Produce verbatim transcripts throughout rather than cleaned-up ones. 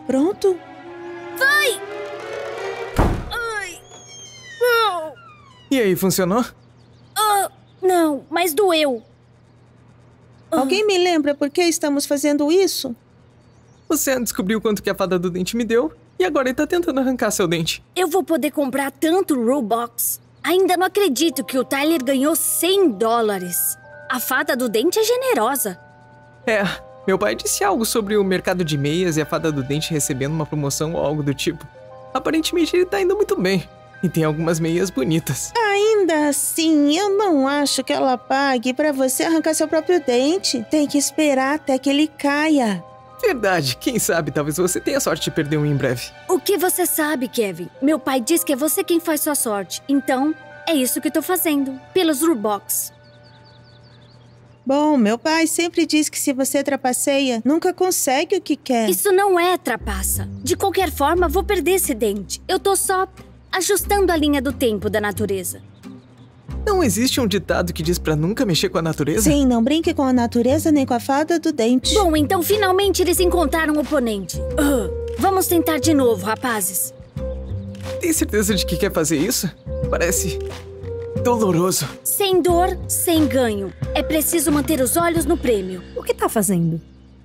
Pronto? Vai! Ai! Oh. E aí, funcionou? Uh, não, mas doeu. Alguém me lembra por que estamos fazendo isso? O Sam descobriu quanto que a fada do dente me deu e agora ele tá tentando arrancar seu dente. Eu vou poder comprar tanto Robux. Ainda não acredito que o Tyler ganhou cem dólares. A fada do dente é generosa. É, meu pai disse algo sobre o mercado de meias e a fada do dente recebendo uma promoção ou algo do tipo. Aparentemente ele tá indo muito bem. E tem algumas meias bonitas. Ainda assim, eu não acho que ela pague pra você arrancar seu próprio dente. Tem que esperar até que ele caia. Verdade, quem sabe talvez você tenha sorte de perder um em breve. O que você sabe, Kevin? Meu pai diz que é você quem faz sua sorte. Então, é isso que eu tô fazendo. Pelos Robux. Bom, meu pai sempre diz que se você trapaceia, nunca consegue o que quer. Isso não é trapaça. De qualquer forma, vou perder esse dente. Eu tô só ajustando a linha do tempo da natureza. Não existe um ditado que diz pra nunca mexer com a natureza? Sim, não brinque com a natureza nem com a fada do dente. Bom, então finalmente eles encontraram um oponente. Uh, vamos tentar de novo, rapazes. Tem certeza de que quer fazer isso? Parece doloroso. Sem dor, sem ganho. É preciso manter os olhos no prêmio. O que tá fazendo?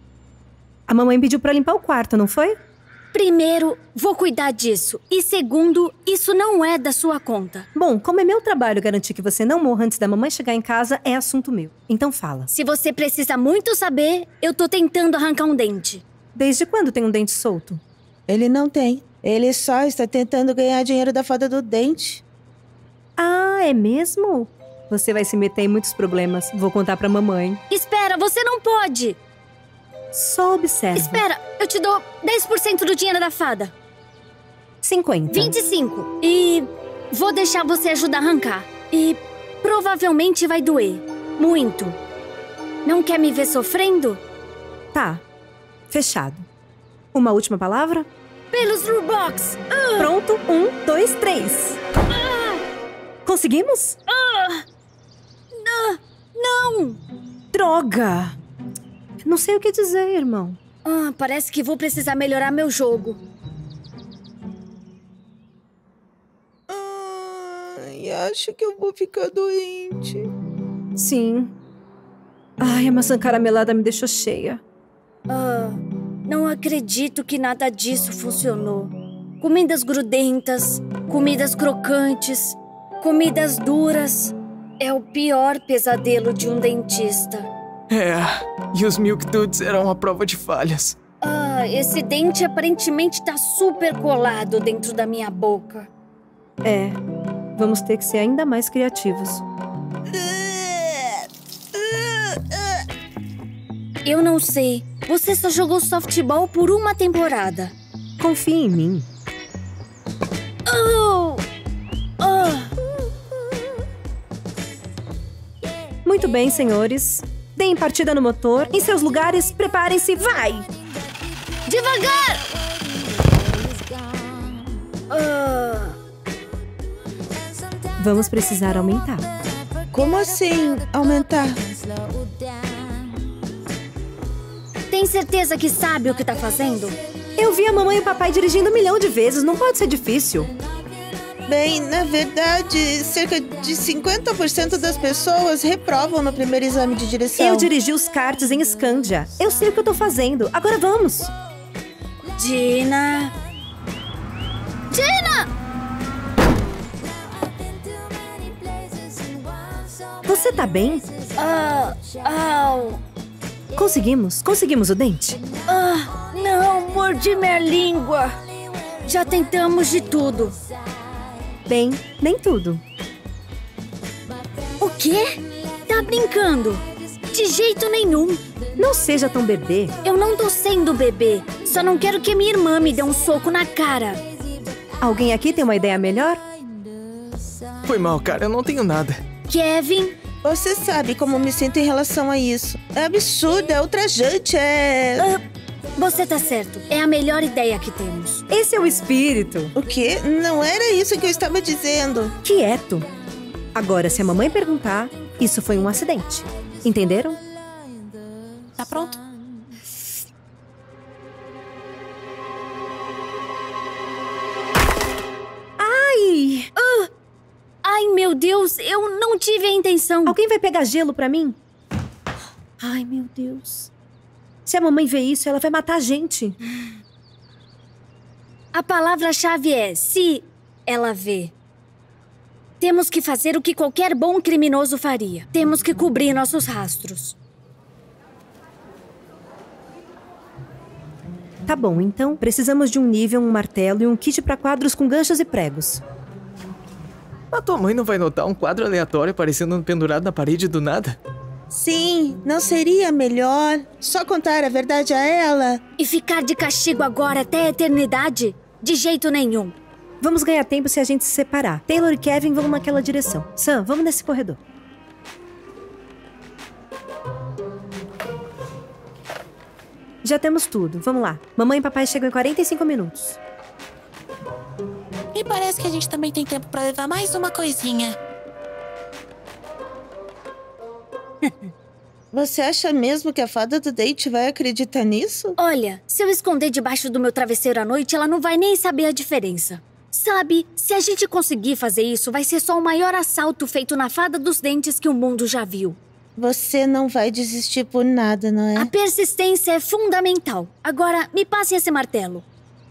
A mamãe pediu pra limpar o quarto, não foi? Primeiro, vou cuidar disso. E segundo, isso não é da sua conta. Bom, como é meu trabalho garantir que você não morra antes da mamãe chegar em casa, é assunto meu. Então fala. Se você precisa muito saber, eu tô tentando arrancar um dente. Desde quando tem um dente solto? Ele não tem. Ele só está tentando ganhar dinheiro da fada do dente. Ah, é mesmo? Você vai se meter em muitos problemas. Vou contar pra mamãe. Espera, você não pode! Só observa. Espera, eu te dou dez por cento do dinheiro da fada. cinquenta. vinte e cinco. E vou deixar você ajudar a arrancar. E provavelmente vai doer. Muito. Não quer me ver sofrendo? Tá. Fechado. Uma última palavra? Pelos Robux! Uh! Pronto. Um, dois, três. Uh! Conseguimos? Uh! Uh! Não! Droga! Não sei o que dizer, irmão. Ah, parece que vou precisar melhorar meu jogo. Ai, acho que eu vou ficar doente. Sim. Ai, a maçã caramelada me deixou cheia. Ah, não acredito que nada disso funcionou. Comidas grudentas, comidas crocantes, comidas duras. É o pior pesadelo de um dentista. É, e os Milk Dudes eram a prova de falhas. Ah, esse dente aparentemente tá super colado dentro da minha boca. É, vamos ter que ser ainda mais criativos. Eu não sei. Você só jogou softball por uma temporada. Confie em mim. Oh! Oh! Muito bem, senhores. Deem partida no motor. Em seus lugares, preparem-se, vai! Devagar! Ah. Vamos precisar aumentar. Como assim, aumentar? Tem certeza que sabe o que tá fazendo? Eu vi a mamãe e o papai dirigindo um milhão de vezes. Não pode ser difícil. Bem, na verdade, cerca de cinquenta por cento das pessoas reprovam no primeiro exame de direção. Eu dirigi os karts em Scandia. Eu sei o que eu tô fazendo. Agora vamos. Gina! Gina! Você tá bem? Ah, au. Conseguimos? Conseguimos o dente? Ah, não, mordi minha língua. Já tentamos de tudo. Bem, nem tudo. O quê? Tá brincando? De jeito nenhum. Não seja tão bebê. Eu não tô sendo bebê. Só não quero que minha irmã me dê um soco na cara. Alguém aqui tem uma ideia melhor? Foi mal, cara. Eu não tenho nada. Kevin? Você sabe como me sinto em relação a isso. É absurdo, é ultrajante, é... Ah, você tá certo. É a melhor ideia que temos. Esse é o espírito. O quê? Não era isso que eu estava dizendo. Quieto. Agora, se a mamãe perguntar, isso foi um acidente. Entenderam? Tá pronto? Deus, eu não tive a intenção. Alguém vai pegar gelo pra mim? Ai, meu Deus. Se a mamãe ver isso, ela vai matar a gente. A palavra-chave é se ela vê. Temos que fazer o que qualquer bom criminoso faria. Temos que cobrir nossos rastros. Tá bom, então precisamos de um nível, um martelo e um kit pra quadros com ganchos e pregos. A tua mãe não vai notar um quadro aleatório aparecendo pendurado na parede do nada? Sim, não seria melhor só contar a verdade a ela? E ficar de castigo agora até a eternidade? De jeito nenhum. Vamos ganhar tempo se a gente se separar. Taylor e Kevin vão naquela direção. Sam, vamos nesse corredor. Já temos tudo. Vamos lá. Mamãe e papai chegam em quarenta e cinco minutos. E parece que a gente também tem tempo pra levar mais uma coisinha. Você acha mesmo que a fada do dente vai acreditar nisso? Olha, se eu esconder debaixo do meu travesseiro à noite, ela não vai nem saber a diferença. Sabe, se a gente conseguir fazer isso, vai ser só o maior assalto feito na fada dos dentes que o mundo já viu. Você não vai desistir por nada, não é? A persistência é fundamental. Agora, me passe esse martelo.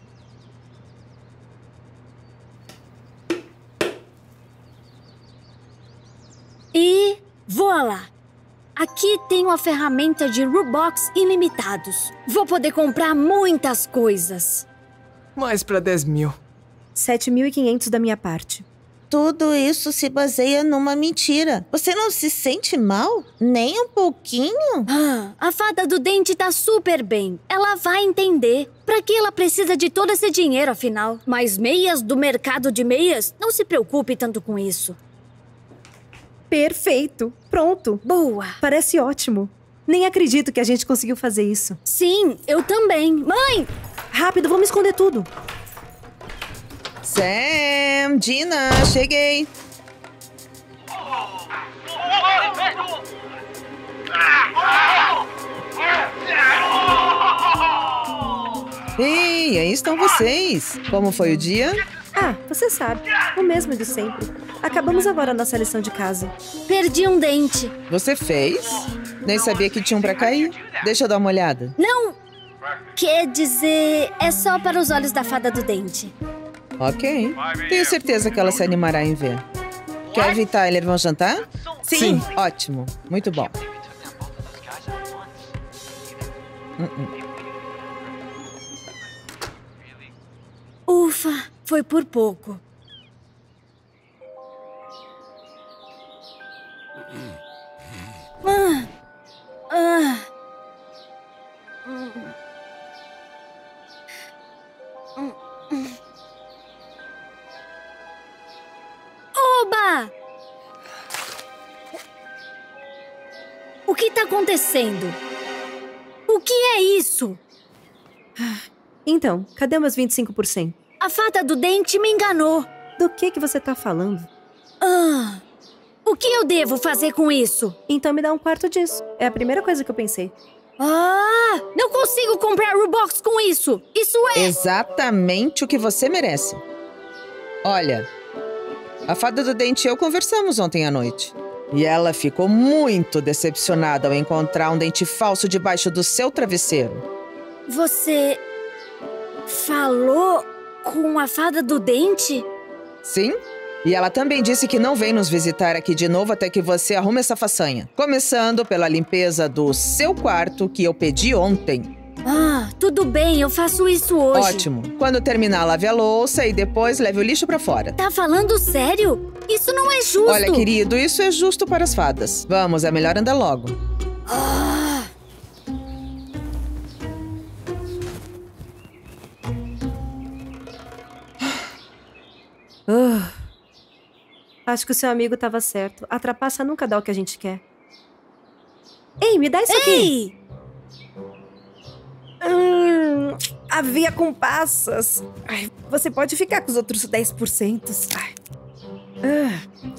E voa lá. Aqui tenho a ferramenta de Robux ilimitados. Vou poder comprar muitas coisas. Mais pra dez mil. sete mil e quinhentos da minha parte. Tudo isso se baseia numa mentira. Você não se sente mal? Nem um pouquinho? Ah, a fada do dente tá super bem. Ela vai entender. Pra que ela precisa de todo esse dinheiro, afinal? Mas meias do mercado de meias? Não se preocupe tanto com isso. Perfeito. Pronto. Boa. Parece ótimo. Nem acredito que a gente conseguiu fazer isso. Sim, eu também. Mãe! Rápido, vamos esconder tudo. Sam, Dina, cheguei. Ei, aí estão vocês. Como foi o dia? Ah, você sabe. O mesmo de sempre. Acabamos agora a nossa lição de casa. Perdi um dente. Você fez? Nem sabia que tinha um pra cair. Deixa eu dar uma olhada. Não! Quer dizer, é só para os olhos da fada do dente. Ok. Tenho certeza que ela se animará em ver. Kevin e Tyler vão jantar? Sim. Ótimo. Muito bom. Uh-uh. Ufa, foi por pouco. Ah, ah. Oba! O que tá acontecendo? O que é isso? Então, cadê meus vinte e cinco por cento? A fada do dente me enganou. Do que que você tá falando? Ah, o que eu devo fazer com isso? Então me dá um quarto disso. É a primeira coisa que eu pensei. Ah, não consigo comprar Robux com isso. Isso é... Exatamente o que você merece. Olha, a fada do dente e eu conversamos ontem à noite. E ela ficou muito decepcionada ao encontrar um dente falso debaixo do seu travesseiro. Você... falou com a fada do dente? Sim. E ela também disse que não vem nos visitar aqui de novo até que você arrume essa façanha. Começando pela limpeza do seu quarto, que eu pedi ontem. Ah, tudo bem, eu faço isso hoje. Ótimo. Quando terminar, lave a louça e depois leve o lixo pra fora. Tá falando sério? Isso não é justo. Olha, querido, isso é justo para as fadas. Vamos, é melhor andar logo. Ah... Uh, acho que o seu amigo estava certo. A trapaça nunca dá o que a gente quer. Ei, me dá isso aqui. Ei! Hum, aveia com passas. Ai, você pode ficar com os outros dez por cento. Ai. Uh.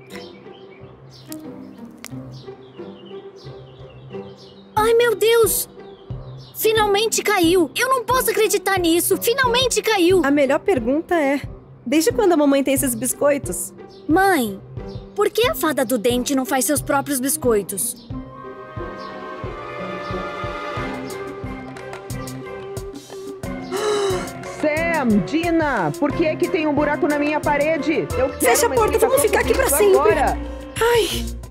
Ai, meu Deus! Finalmente caiu! Eu não posso acreditar nisso! Finalmente caiu! A melhor pergunta é... Desde quando a mamãe tem esses biscoitos? Mãe, Por que a fada do dente não faz seus próprios biscoitos? Sam, Dina, por que é que tem um buraco na minha parede? Eu quero Fecha a uma porta, vamos explicação ficar aqui pra sobre isso sempre. agora. Ai,